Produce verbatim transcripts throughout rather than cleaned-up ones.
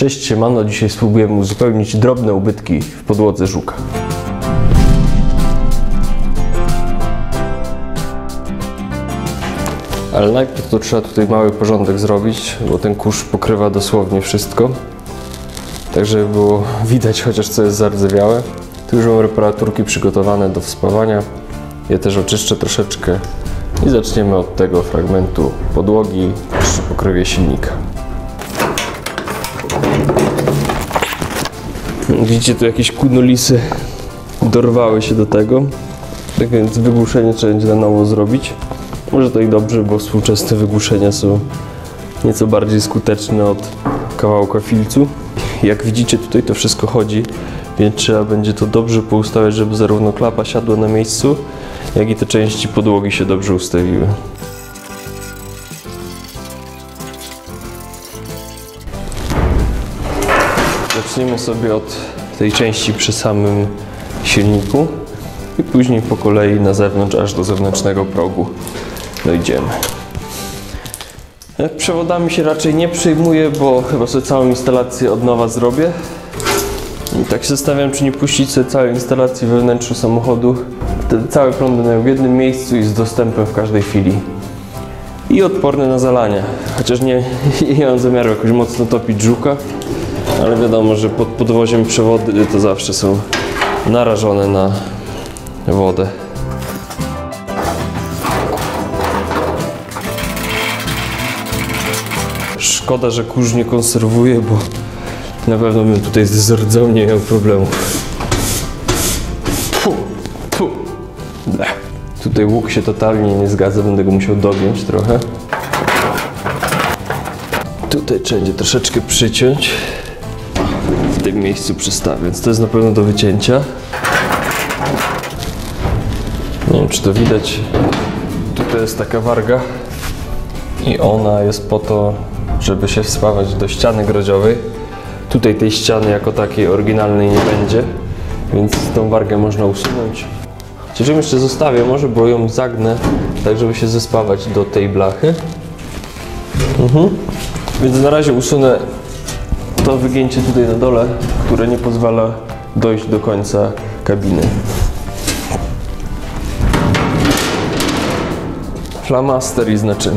Cześć, siemano, dzisiaj spróbujemy uzupełnić drobne ubytki w podłodze Żuka. Ale najpierw to trzeba tutaj mały porządek zrobić, bo ten kurz pokrywa dosłownie wszystko. Tak, żeby było widać chociaż co jest zardzewiałe. Tu już mam reparaturki przygotowane do wspawania. Je też oczyszczę troszeczkę i zaczniemy od tego fragmentu podłogi przy pokrywie silnika. Widzicie, tu jakieś kunolisy dorwały się do tego, tak więc wygłuszenie trzeba będzie na nowo zrobić. Może to i dobrze, bo współczesne wygłuszenia są nieco bardziej skuteczne od kawałka filcu. Jak widzicie, tutaj to wszystko chodzi, więc trzeba będzie to dobrze poustawiać, żeby zarówno klapa siadła na miejscu, jak i te części podłogi się dobrze ustawiły. Zaczniemy sobie od tej części przy samym silniku i później po kolei na zewnątrz, aż do zewnętrznego progu dojdziemy. Przewodami się raczej nie przejmuję, bo chyba sobie całą instalację od nowa zrobię. I tak się zastanawiam, czy nie puścić sobie całej instalacji we wnętrzu samochodu. Wtedy całe prądy mają w jednym miejscu i z dostępem w każdej chwili. I odporny na zalania. Chociaż nie, nie mam zamiaru jakoś mocno topić Żuka, ale wiadomo, że pod podwoziem przewody to zawsze są narażone na wodę. Szkoda, że kurz nie konserwuje, bo na pewno bym tutaj z rdzą nie miał problemów. Puh, puh. Tutaj łuk się totalnie nie zgadza, będę go musiał dogiąć trochę. Tutaj trzeba będzie troszeczkę przyciąć. W tym miejscu przystawię, więc to jest na pewno do wycięcia. Nie wiem, czy to widać. Tutaj jest taka warga i ona jest po to, żeby się wspawać do ściany grodziowej. Tutaj tej ściany jako takiej oryginalnej nie będzie, więc tą wargę można usunąć. Chociaż ją jeszcze zostawię może, bo ją zagnę, tak żeby się zespawać do tej blachy. Mhm. Więc na razie usunę to wygięcie tutaj na dole, które nie pozwala dojść do końca kabiny. Flamaster i znaczymy.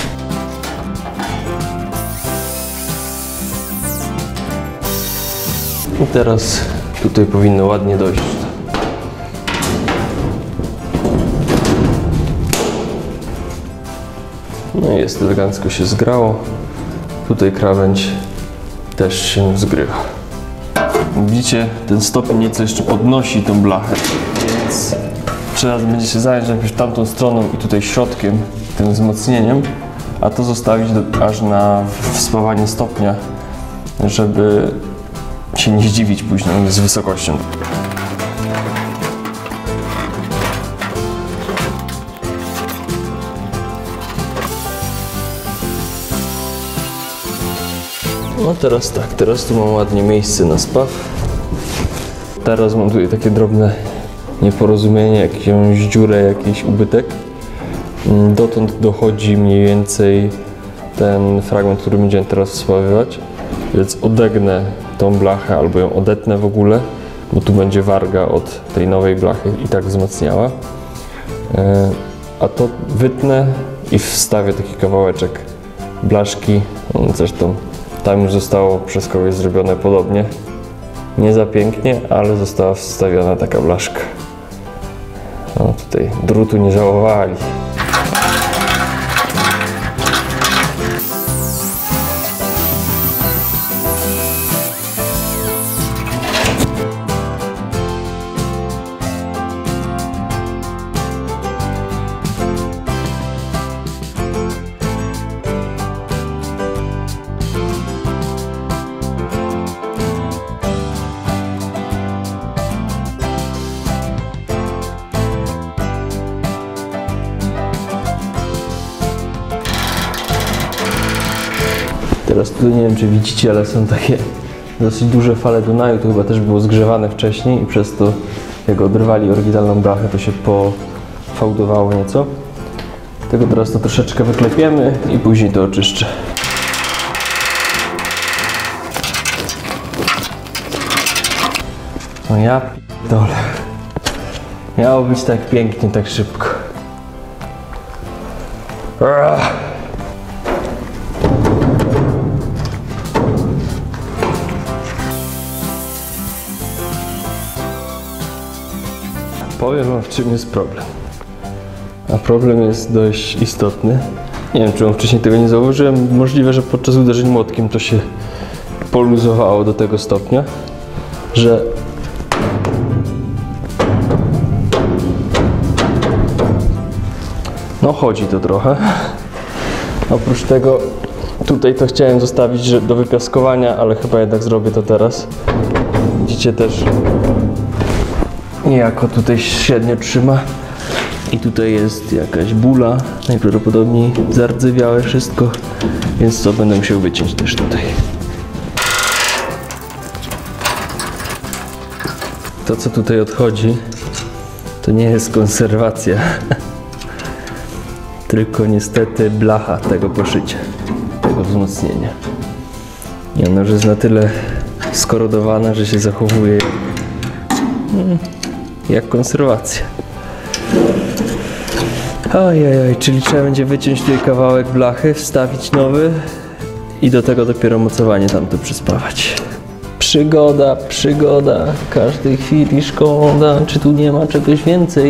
I teraz tutaj powinno ładnie dojść. No i jest, elegancko się zgrało. Tutaj krawędź też się zgrywa. Widzicie, ten stopień nieco jeszcze podnosi tą blachę, więc trzeba będzie się zająć najpierw tamtą stroną i tutaj środkiem, tym wzmocnieniem, a to zostawić do, aż na wspawanie stopnia, żeby się nie zdziwić później z wysokością. No teraz tak, teraz tu mam ładnie miejsce na spaw. Teraz mam tutaj takie drobne nieporozumienie, jakąś dziurę, jakiś ubytek. Dotąd dochodzi mniej więcej ten fragment, który będziemy teraz wspawywać, więc odegnę tą blachę albo ją odetnę w ogóle, bo tu będzie warga od tej nowej blachy i tak wzmacniała. A to wytnę i wstawię taki kawałeczek blaszki, zresztą tam już zostało przez kogoś zrobione podobnie. Nie za pięknie, ale została wstawiona taka blaszka. No tutaj drutu nie żałowali. Teraz tu nie wiem, czy widzicie, ale są takie dosyć duże fale Dunaju. To chyba też było zgrzewane wcześniej i przez to, jak odrywali oryginalną blachę, to się pofałdowało nieco. Tego teraz to troszeczkę wyklepiemy i później to oczyszczę. No ja p***dolę. Miało być tak pięknie, tak szybko. Ach. Powiem wam, w czym jest problem. A problem jest dość istotny. Nie wiem, czemu wcześniej tego nie zauważyłem. Możliwe, że podczas uderzeń młotkiem to się poluzowało do tego stopnia, że no chodzi to trochę. Oprócz tego tutaj to chciałem zostawić że do wypiaskowania, ale chyba jednak zrobię to teraz. Widzicie też niejako tutaj średnio trzyma. I tutaj jest jakaś bula, najprawdopodobniej zardzewiałe wszystko, więc to będę musiał wyciąć też tutaj. To, co tutaj odchodzi, to nie jest konserwacja, tylko niestety blacha tego poszycia, tego wzmocnienia. I ona już jest na tyle skorodowana, że się zachowuje jak konserwacja. Ojej, czyli trzeba będzie wyciąć tutaj kawałek blachy, wstawić nowy i do tego dopiero mocowanie tamto przyspawać. Przygoda, przygoda, każdej chwili szkoda, czy tu nie ma czegoś więcej?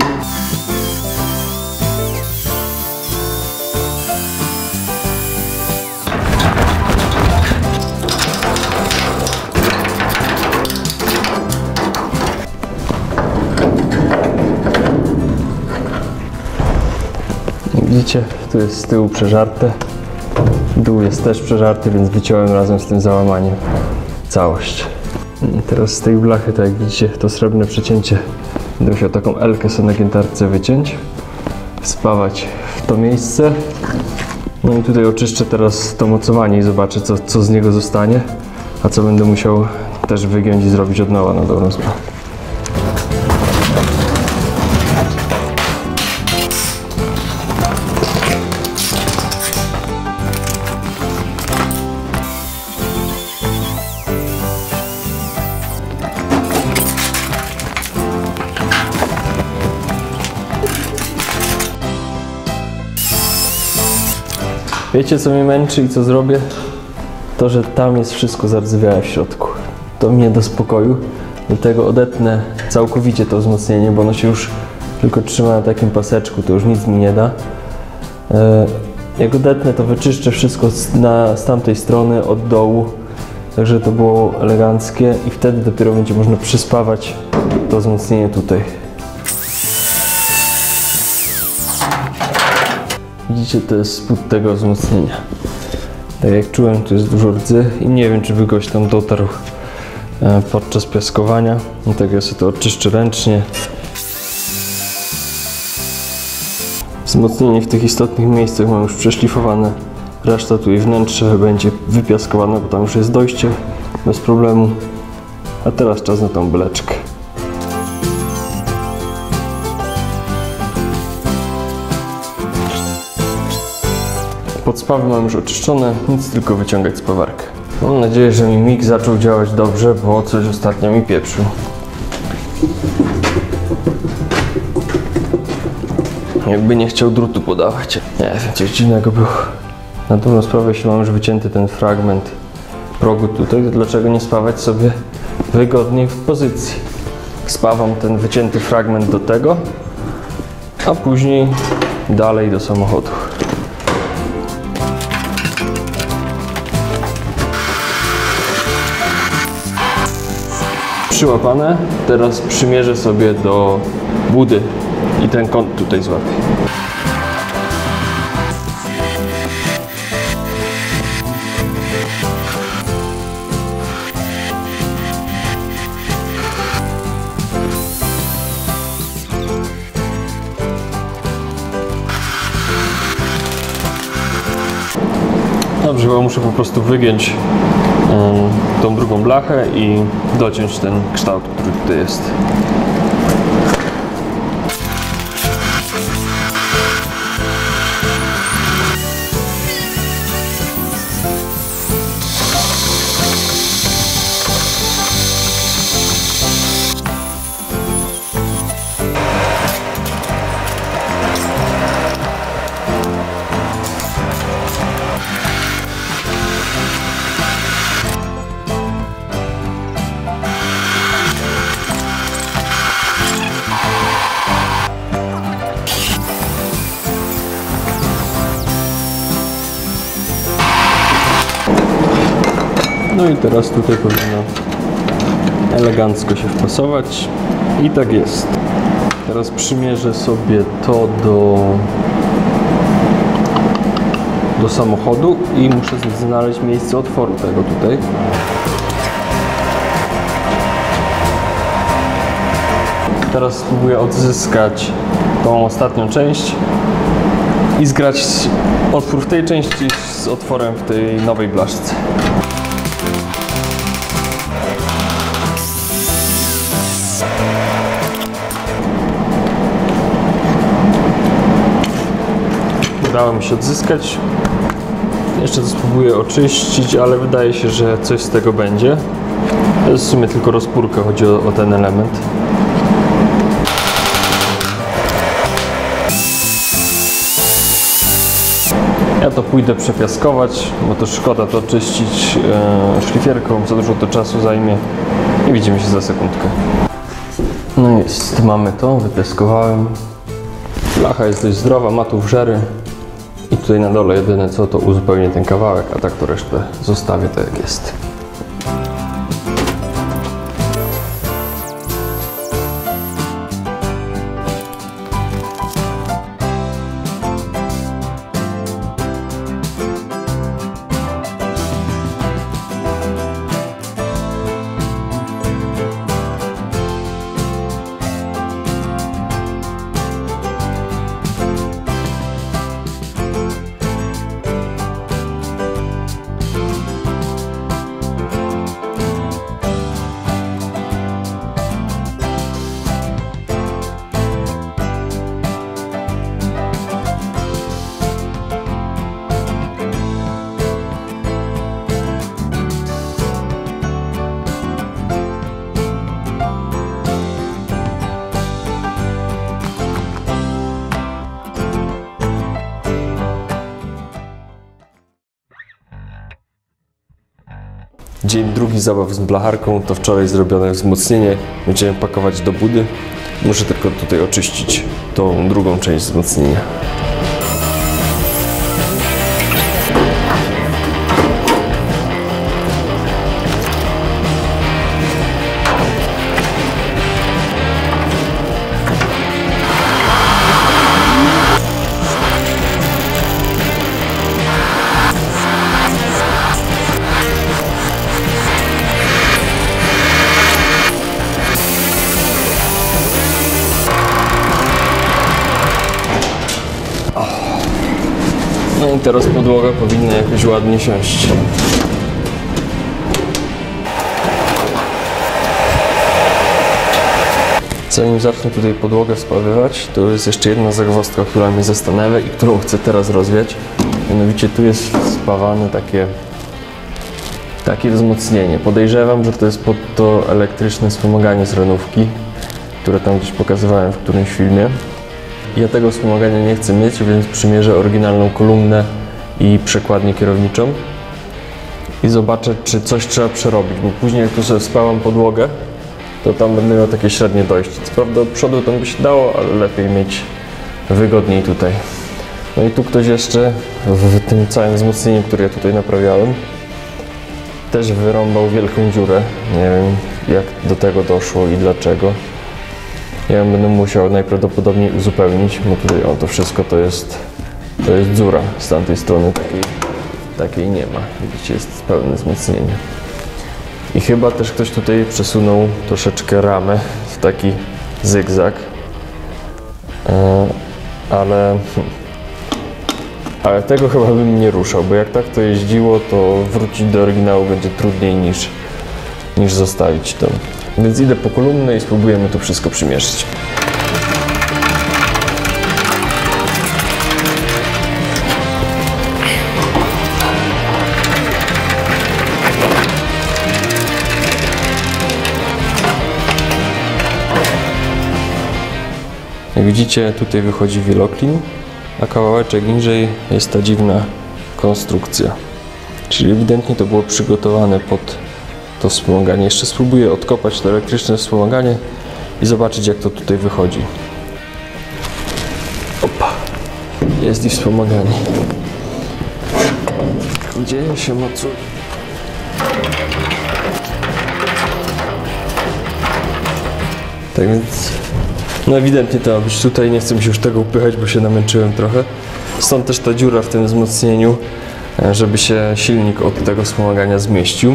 Widzicie, tu jest z tyłu przeżarte, dół jest też przeżarty, więc wyciąłem razem z tym załamaniem całość. I teraz z tej blachy, tak jak widzicie, to srebrne przecięcie będę musiał taką elkę sobie na giętarce wyciąć, spawać w to miejsce. No i tutaj oczyszczę teraz to mocowanie i zobaczę, co, co z niego zostanie, a co będę musiał też wygiąć i zrobić od nowa na dobrą sprawę. Wiecie, co mnie męczy i co zrobię? To, że tam jest wszystko zardzewiałe w środku. To mnie do spokoju. Dlatego odetnę całkowicie to wzmocnienie, bo ono się już tylko trzyma na takim paseczku, to już nic mi nie da. Jak odetnę, to wyczyszczę wszystko z, na, z tamtej strony, od dołu, tak żeby to było eleganckie i wtedy dopiero będzie można przyspawać to wzmocnienie tutaj. Widzicie, to jest spód tego wzmocnienia. Tak jak czułem, tu jest dużo rdzy i nie wiem, czy by goś tam dotarł podczas piaskowania. Dlatego ja sobie to oczyszczę ręcznie. Wzmocnienie w tych istotnych miejscach mam już przeszlifowane. Reszta tutaj wnętrze będzie wypiaskowana, bo tam już jest dojście bez problemu. A teraz czas na tą beleczkę. Podspawy mam już oczyszczone, nic tylko wyciągać spawarkę. Mam nadzieję, że mi mig zaczął działać dobrze, bo coś ostatnio mi pieprzył. Jakby nie chciał drutu podawać. Nie wiem, coś dziwnego było. Na dobrą sprawę, jeśli mam już wycięty ten fragment progu tutaj, to dlaczego nie spawać sobie wygodniej w pozycji? Spawam ten wycięty fragment do tego, a później dalej do samochodu. Przyłapane, teraz przymierzę sobie do budy i ten kąt tutaj złapię. Dobrze, bo muszę po prostu wygiąć um, tą drugą blachę i dociąć ten kształt, który tutaj jest. No i teraz tutaj powinno elegancko się wpasować i tak jest. Teraz przymierzę sobie to do, do samochodu i muszę znaleźć miejsce otworu tego tutaj. Teraz spróbuję odzyskać tą ostatnią część i zgrać otwór w tej części z otworem w tej nowej blaszce. Udało mi się odzyskać. Jeszcze to spróbuję oczyścić, ale wydaje się, że coś z tego będzie. To jest w sumie tylko rozpórka, chodzi o, o ten element. Ja to pójdę przepiaskować, bo to szkoda to czyścić e, szlifierką, za dużo to czasu zajmie i widzimy się za sekundkę. No jest, mamy to, wypiaskowałem. Blacha jest dość zdrowa, ma tu wżery i tutaj na dole jedyne co to uzupełnię ten kawałek, a tak to resztę zostawię tak jak jest. Dzień drugi zabaw z blacharką, to wczoraj zrobione wzmocnienie. Będziemy pakować do budy. Muszę tylko tutaj oczyścić tą drugą część wzmocnienia. No i teraz podłoga powinna jakoś ładnie siąść. Zanim zacznę tutaj podłogę spawywać, to jest jeszcze jedna zagwozdka, która mnie zastanawia i którą chcę teraz rozwiać. Mianowicie tu jest spawane takie, takie wzmocnienie. Podejrzewam, że to jest pod to elektryczne wspomaganie z renówki, które tam gdzieś pokazywałem w którymś filmie. Ja tego wspomagania nie chcę mieć, więc przymierzę oryginalną kolumnę i przekładnię kierowniczą i zobaczę, czy coś trzeba przerobić, bo później jak tu sobie spałam podłogę, to tam będę miał takie średnie dojście. Co prawda od przodu tam by się dało, ale lepiej mieć wygodniej tutaj. No i tu ktoś jeszcze w tym całym wzmocnieniu, które ja tutaj naprawiałem, też wyrąbał wielką dziurę. Nie wiem, jak do tego doszło i dlaczego. Ja ją będę musiał najprawdopodobniej uzupełnić, bo tutaj o, to wszystko to jest, to jest dziura. Z tamtej strony takiej, takiej nie ma. Widzicie, jest pełne wzmocnienie. I chyba też ktoś tutaj przesunął troszeczkę ramę w taki zygzak. E, ale, ale tego chyba bym nie ruszał, bo jak tak to jeździło, to wrócić do oryginału będzie trudniej niż, niż zostawić to. Więc idę po kolumnę i spróbujemy to wszystko przymierzyć. Jak widzicie, tutaj wychodzi wieloklin, a kawałeczek niżej jest ta dziwna konstrukcja. Czyli ewidentnie to było przygotowane pod to wspomaganie. Jeszcze spróbuję odkopać to elektryczne wspomaganie i zobaczyć, jak to tutaj wychodzi. Opa! Jest i wspomaganie. Gdzie się mocuje? Tak więc, no ewidentnie to ma być tutaj, nie chcę mi się już tego upychać, bo się namęczyłem trochę. Stąd też ta dziura w tym wzmocnieniu, żeby się silnik od tego wspomagania zmieścił.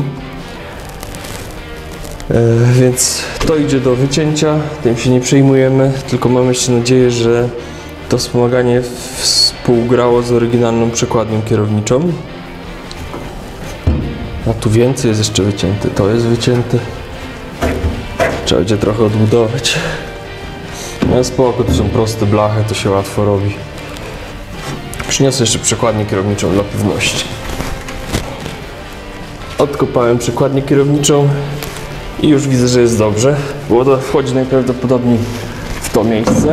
E, więc to idzie do wycięcia, tym się nie przejmujemy, tylko mam jeszcze nadzieję, że to wspomaganie współgrało z oryginalną przekładnią kierowniczą. A tu więcej jest jeszcze wycięte, to jest wycięte. Trzeba będzie trochę odbudować. No spoko, to są proste blachy, to się łatwo robi. Przyniosę jeszcze przekładnię kierowniczą dla pewności. Odkopałem przekładnię kierowniczą i już widzę, że jest dobrze. Woda wchodzi najprawdopodobniej w to miejsce.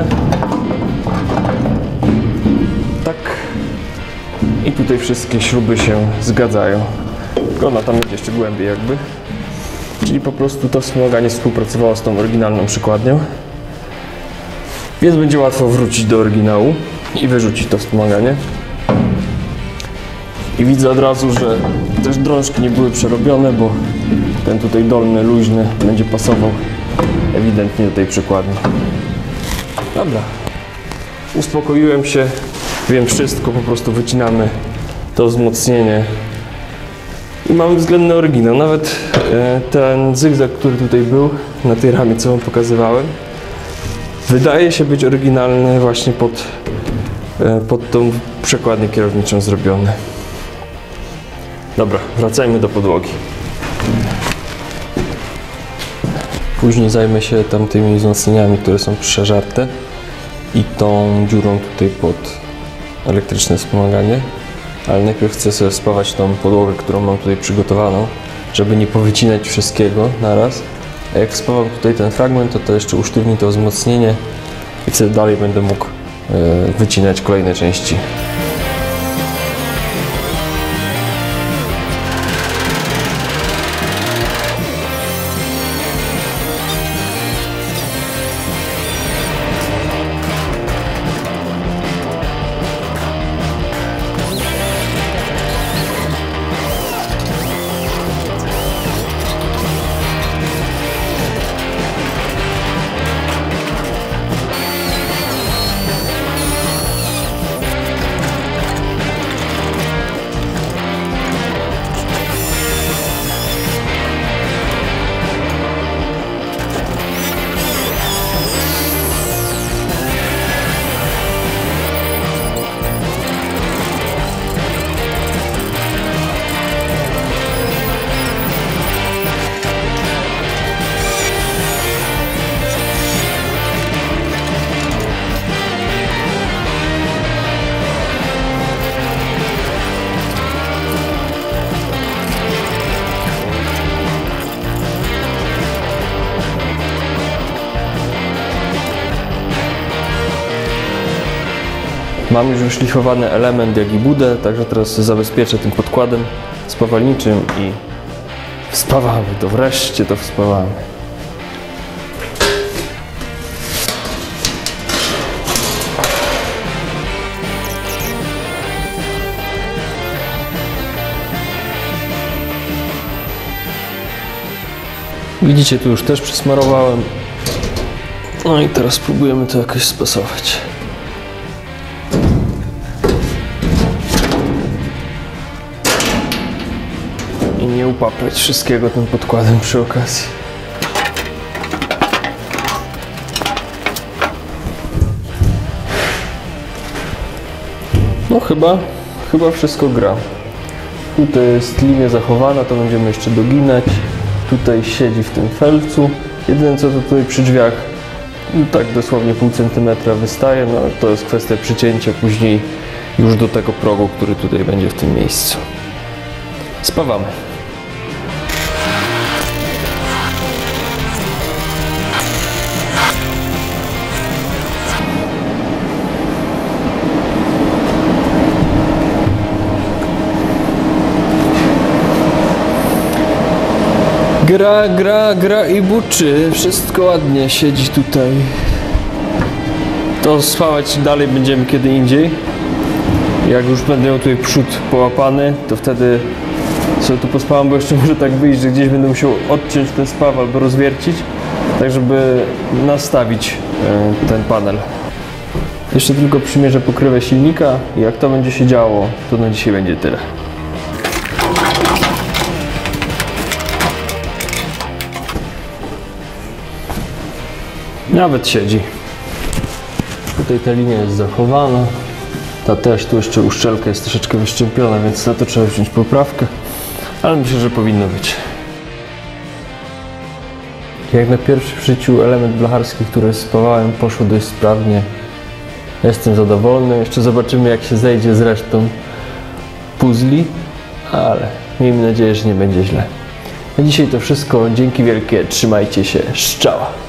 Tak. I tutaj wszystkie śruby się zgadzają. Tylko ona tam jest jeszcze głębiej jakby. Czyli po prostu to wspomaganie współpracowało z tą oryginalną przekładnią. Więc będzie łatwo wrócić do oryginału i wyrzucić to wspomaganie. I widzę od razu, że też drążki nie były przerobione, bo ten tutaj dolny, luźny będzie pasował ewidentnie do tej przekładni. Dobra. Uspokoiłem się, wiem wszystko, po prostu wycinamy to wzmocnienie i mamy względny oryginał. Nawet e, ten zygzak, który tutaj był na tej ramie, co wam pokazywałem, wydaje się być oryginalny właśnie pod, e, pod tą przekładnię kierowniczą zrobiony. Dobra, wracajmy do podłogi. Później zajmę się tamtymi wzmocnieniami, które są przeżarte i tą dziurą tutaj pod elektryczne wspomaganie. Ale najpierw chcę sobie spawać tą podłogę, którą mam tutaj przygotowaną, żeby nie powycinać wszystkiego naraz. A jak spawam tutaj ten fragment, to to jeszcze usztywni to wzmocnienie i wtedy dalej będę mógł yy, wycinać kolejne części. Mam już wyszlifowany element, jak i budę, także teraz zabezpieczę tym podkładem spawalniczym i wspawamy to, wreszcie to wspawamy. Widzicie, tu już też przysmarowałem. No i teraz spróbujemy to jakoś spasować. I nie upaprać wszystkiego tym podkładem przy okazji. No chyba, chyba wszystko gra. Tutaj jest linia zachowana, to będziemy jeszcze doginać. Tutaj siedzi w tym felcu. Jedyne co to tutaj przy drzwiach, no tak dosłownie pół centymetra wystaje, no to jest kwestia przycięcia później już do tego progu, który tutaj będzie w tym miejscu. Spawamy. Gra, gra, gra i buczy. Wszystko ładnie siedzi tutaj. To spawać dalej będziemy kiedy indziej. Jak już będę miał tutaj przód połapany, to wtedy sobie tu pospałam, bo jeszcze może tak wyjść, że gdzieś będę musiał odciąć ten spaw albo rozwiercić. tak żeby nastawić y, ten panel. Jeszcze tylko przymierzę pokrywę silnika i jak to będzie się działo, to na dzisiaj będzie tyle. Nawet siedzi. Tutaj ta linia jest zachowana. Ta też, tu jeszcze uszczelka jest troszeczkę wyszczępiona, więc na to trzeba wziąć poprawkę. Ale myślę, że powinno być. Jak na pierwszy w życiu element blacharski, który spawałem, poszło dość sprawnie. Jestem zadowolony. Jeszcze zobaczymy, jak się zejdzie z resztą puzli, ale miejmy nadzieję, że nie będzie źle. Na dzisiaj to wszystko. Dzięki wielkie. Trzymajcie się. Szczała.